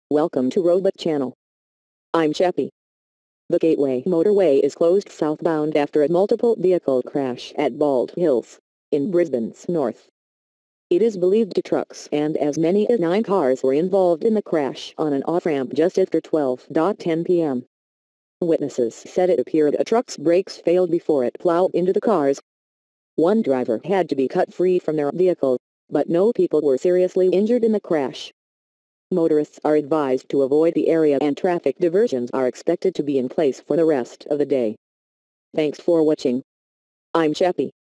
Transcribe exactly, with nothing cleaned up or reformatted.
Welcome to Robot Channel. I'm Chappie. The Gateway Motorway is closed southbound after a multiple vehicle crash at Bald Hills, in Brisbane's north. It is believed two trucks and as many as nine cars were involved in the crash on an off-ramp just after twelve ten p m Witnesses said it appeared a truck's brakes failed before it plowed into the cars. One driver had to be cut free from their vehicle, but no people were seriously injured in the crash. Motorists are advised to avoid the area and traffic diversions are expected to be in place for the rest of the day. Thanks for watching. I'm Chappie.